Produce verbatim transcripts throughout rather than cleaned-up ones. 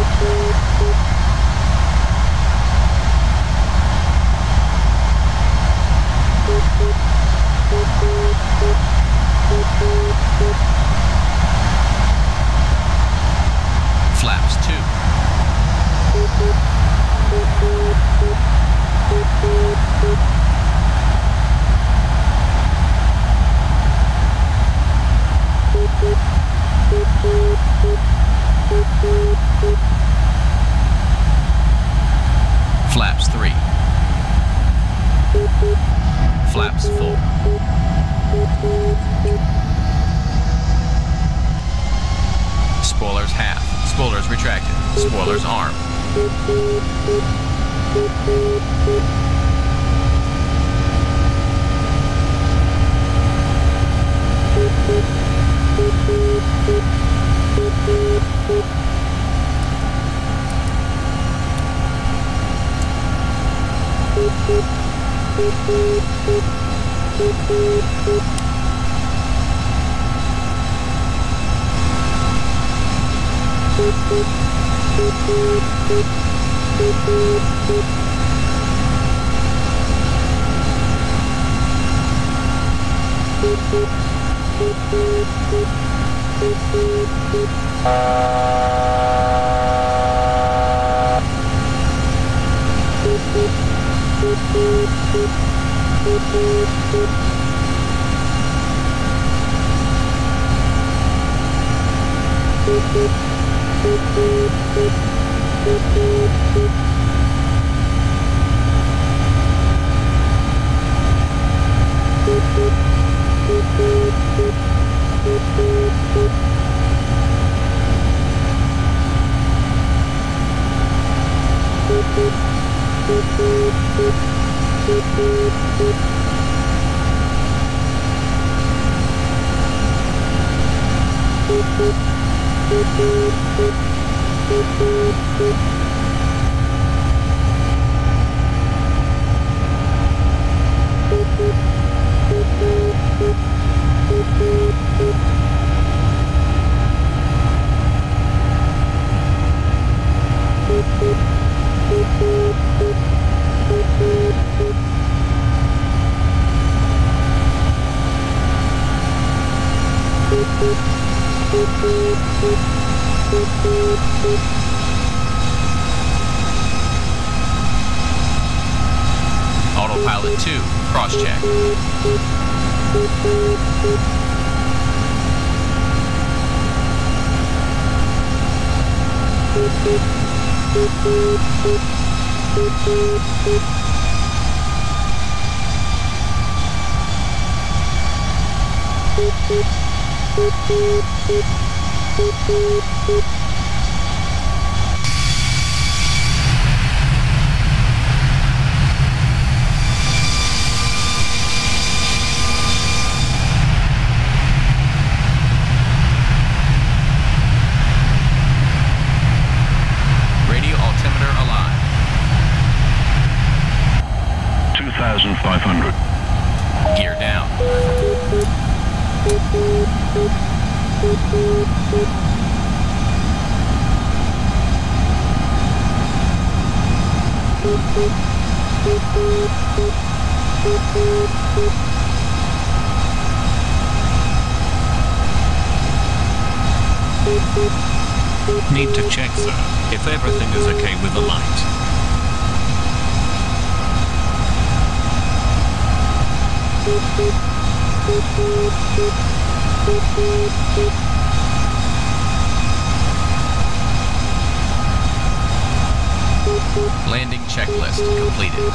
Flaps two. Flaps three. Flaps full. Spoilers half. Spoilers retracted. Spoilers arm. Autopilot two, cross-check. Radio altimeter alive. two thousand five hundred. Gear down. Need to check, sir, if everything is okay with the light. Landing checklist completed.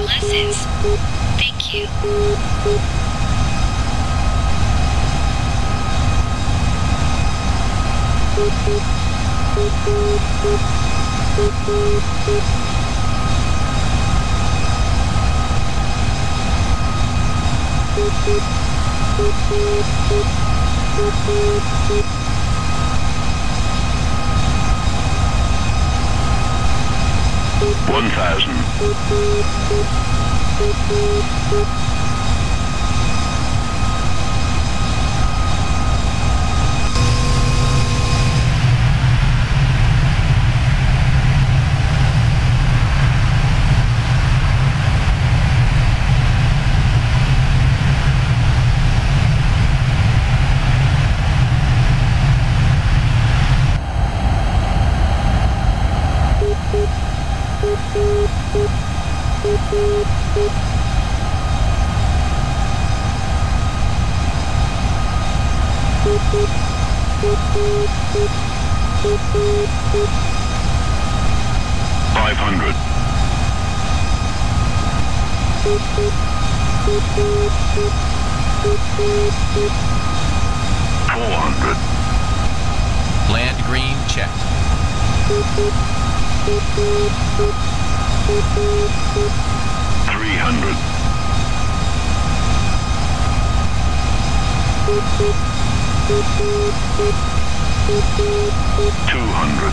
lessons. Thank you. One thousand. Five hundred. Four hundred. Land green checked. Three hundred. Two hundred.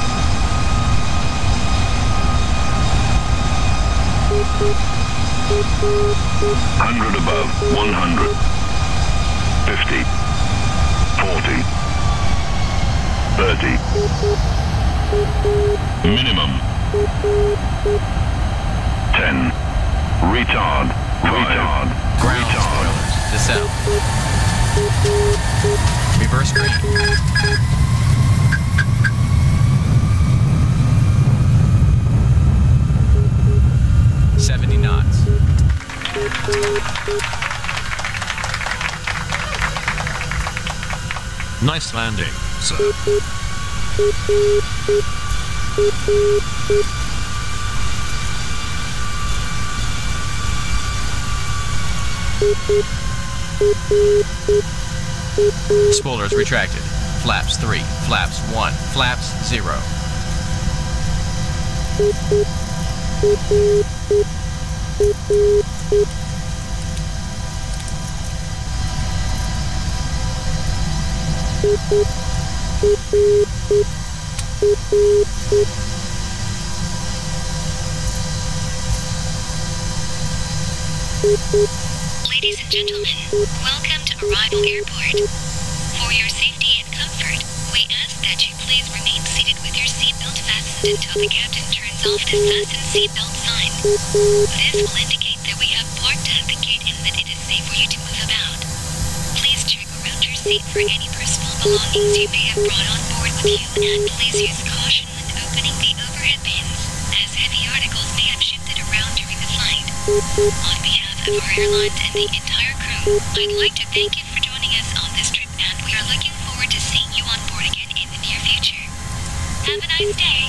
Hundred above. One hundred. Fifty. Forty. Thirty. Minimum. Ten. Retard. Retard. Ground Retard. spoilers. Descend. Reverse green. Seventy knots. Nice landing, sir. Spoilers retracted. Flaps three. Flaps one. Flaps zero. Ladies and gentlemen, welcome to Arrival Airport. For your safety and comfort, we ask that you please remain seated with your seatbelt fastened until the captain turns off the fasten seatbelt sign. This will indicate that we have parked at the gate and that it is safe for you to move about. Please check around your seat for any personal belongings you may have brought on board with you, and please use caution when opening the overhead bins, as heavy articles may have shifted around during the flight. On behalf of our airlines and the entire crew, I'd like to thank you for joining us on this trip, and we are looking forward to seeing you on board again in the near future. Have a nice day.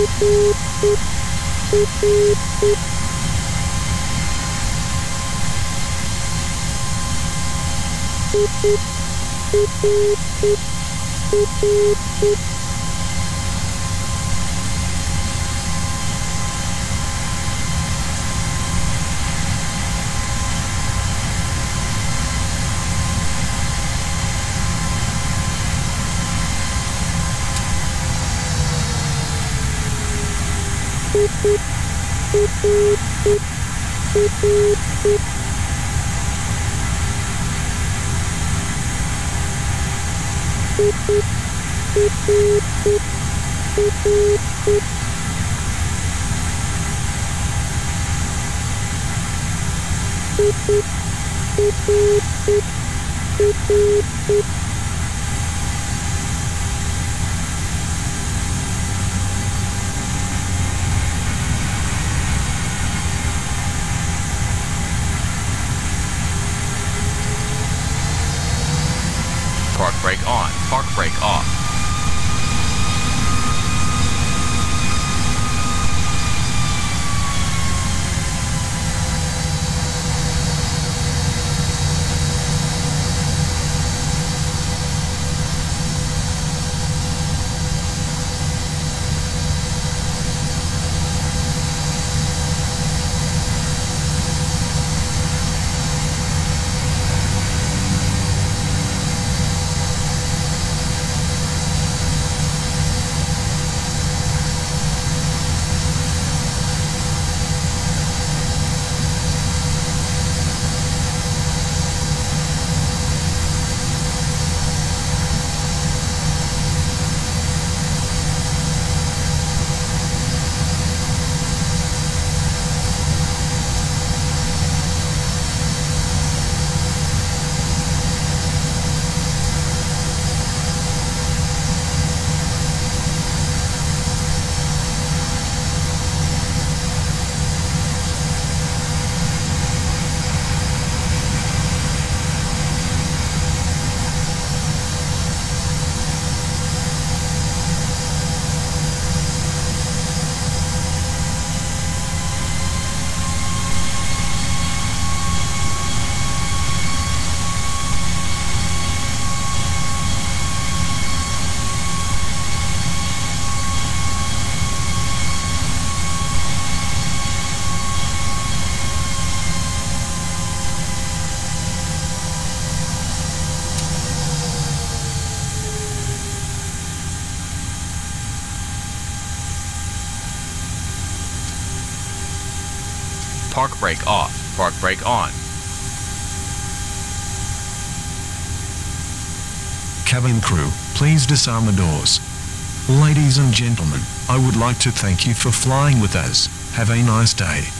Park brake on. Park brake off. Park brake off. Park brake on. Cabin crew, please disarm the doors. Ladies and gentlemen, I would like to thank you for flying with us. Have a nice day.